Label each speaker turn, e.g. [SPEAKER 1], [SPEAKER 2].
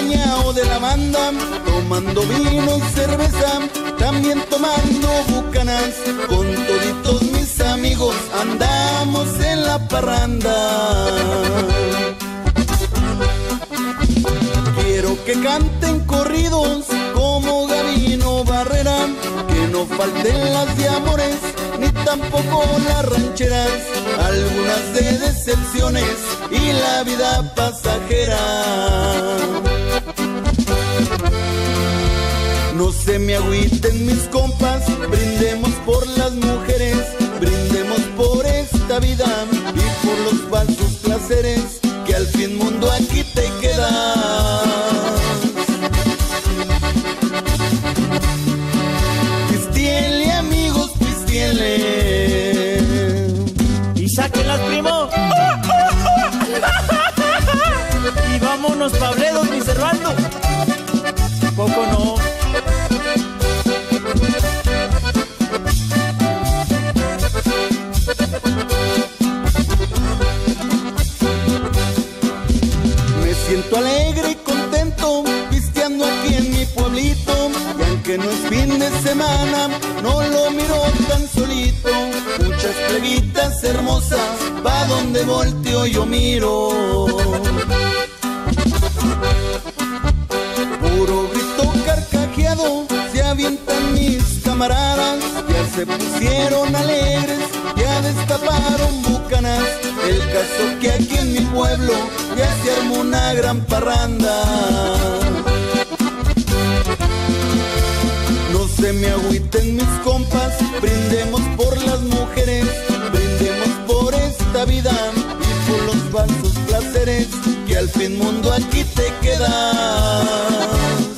[SPEAKER 1] acompañado de la banda, tomando vino y cerveza, también tomando bucanas. Con toditos mis amigos andamos en la parranda. Quiero que canten corridos como Gabino Barrera, que no falten las de amores ni tampoco las rancheras, algunas de decepciones y la vida pasajera. No se me agüiten mis compas, brindemos por las mujeres, brindemos por esta vida y por los falsos placeres, que al fin mundo aquí te quedas. Pistiele amigos, pistiele.
[SPEAKER 2] Y sáquenlas, primo. Y vámonos Pabledos, mi Servando. Poco no.
[SPEAKER 1] Me siento alegre y contento, pisteando aquí en mi pueblito. Y aunque no es fin de semana, no lo miro tan solito. Muchas plebitas hermosas, pa' donde volteo yo miro. Puro grito carcajeado, se avientan mis camaradas. Ya se pusieron alegres, ya destaparon bucanas. El caso que aquí en mi pueblo ya se armó una gran parranda. No se me agüiten mis compas, brindemos por las mujeres, brindemos por esta vida y por los falsos placeres, que al fin mundo aquí te queda.